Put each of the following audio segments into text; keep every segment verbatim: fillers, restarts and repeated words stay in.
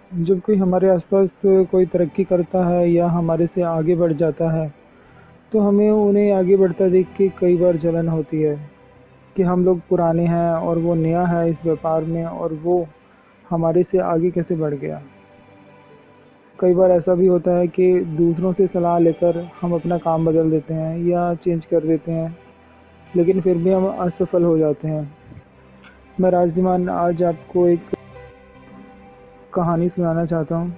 जब कोई हमारे आसपास कोई तरक्की करता है या हमारे से आगे बढ़ जाता है, तो हमें उन्हें आगे बढ़ता देख के कई बार जलन होती है कि हम लोग पुराने हैं और वो नया है इस व्यापार में, और वो हमारे से आगे कैसे बढ़ गया। कई बार ऐसा भी होता है कि दूसरों से सलाह लेकर हम अपना काम बदल देते हैं या चेंज कर देते हैं, लेकिन फिर भी हम असफल हो जाते हैं। मैं राजदीमान आज आपको एक कहानी सुनाना चाहता हूँ।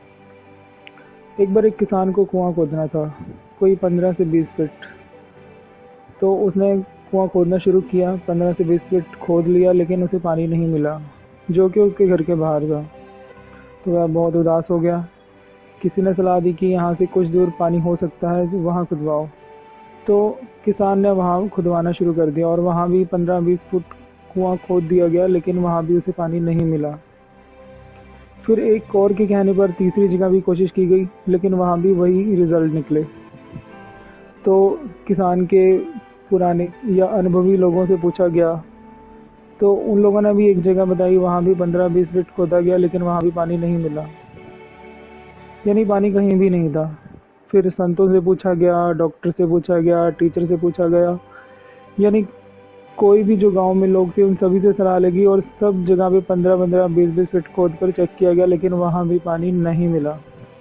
एक बार एक किसान को कुआं खोदना था, कोई पंद्रह से बीस फीट। तो उसने कुआं खोदना शुरू किया, पंद्रह से बीस फीट खोद लिया, लेकिन उसे पानी नहीं मिला, जो कि उसके घर के बाहर था। तो वह बहुत उदास हो गया। किसी ने सलाह दी कि यहाँ से कुछ दूर पानी हो सकता है, जो वहाँ खुदवाओ। तो किसान ने वहाँ खुदवाना शुरू कर दिया और वहाँ भी पंद्रह बीस फुट कुआं खोद दिया गया, लेकिन वहाँ भी उसे पानी नहीं मिला। फिर एक और के कहने पर तीसरी जगह भी कोशिश की गई, लेकिन वहाँ भी वही रिजल्ट निकले। तो किसान के पुराने या अनुभवी लोगों से पूछा गया, तो उन लोगों ने भी एक जगह बताई, वहाँ भी पंद्रह बीस फीट खोदा गया, लेकिन वहाँ भी पानी नहीं मिला, यानी पानी कहीं भी नहीं था। फिर संतों से पूछा गया, डॉक्टर से पूछा गया, टीचर से पूछा गया, यानी कोई भी जो गांव में लोग थे उन सभी से सलाह लगी और सब जगह पे पंद्रह पंद्रह बीस बीस फीट खोद कर चेक किया गया, लेकिन वहाँ भी पानी नहीं मिला।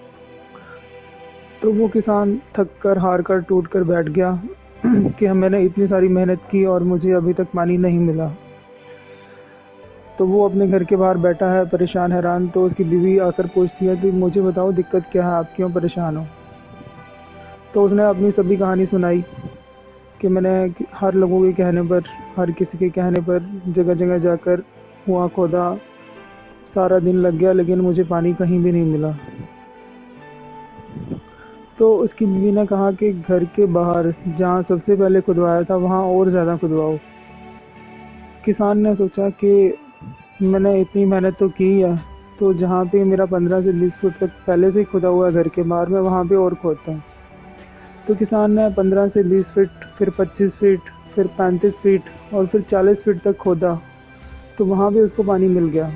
तो वो किसान थक कर हार कर टूट कर बैठ गया कि मैंने इतनी सारी मेहनत की और मुझे अभी तक पानी नहीं मिला। तो वो अपने घर के बाहर बैठा है, परेशान हैरान। तो उसकी बीवी आकर पूछती है, तो मुझे बताओ दिक्कत क्या है, आप क्यों परेशान हो। तो उसने अपनी सभी कहानी सुनाई कि मैंने हर लोगों के कहने पर, हर किसी के कहने पर जगह जगह जाकर कुआं खोदा, सारा दिन लग गया, लेकिन मुझे पानी कहीं भी नहीं मिला। तो उसकी बीवी ने कहा कि घर के बाहर जहाँ सबसे पहले खुदवाया था वहाँ और ज़्यादा खुदवाओ। किसान ने सोचा कि मैंने इतनी मेहनत तो की है, तो जहाँ पे मेरा पंद्रह से बीस फुट तक पहले से खुदा हुआ है घर के बाहर, मैं वहाँ पे और खोदता हूँ। तो किसान ने पंद्रह से बीस फीट, फिर पच्चीस फीट, फिर पैंतीस फीट और फिर चालीस फीट तक खोदा, तो वहाँ भी उसको पानी मिल गया।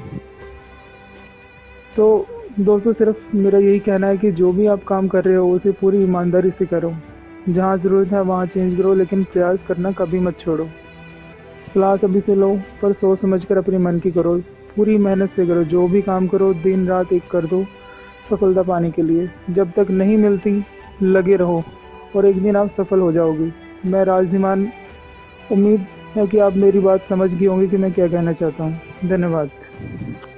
तो दोस्तों, सिर्फ मेरा यही कहना है कि जो भी आप काम कर रहे हो उसे पूरी ईमानदारी से करो। जहाँ ज़रूरत है वहाँ चेंज करो, लेकिन प्रयास करना कभी मत छोड़ो। सलाह सभी से लो, पर सोच समझ कर अपने मन की करो, पूरी मेहनत से करो। जो भी काम करो दिन रात एक कर दो सफलता पाने के लिए। जब तक नहीं मिलती लगे रहो और एक दिन आप सफल हो जाओगे। मैं राजदीमान, उम्मीद है कि आप मेरी बात समझ गए होंगे कि मैं क्या कहना चाहता हूँ। धन्यवाद।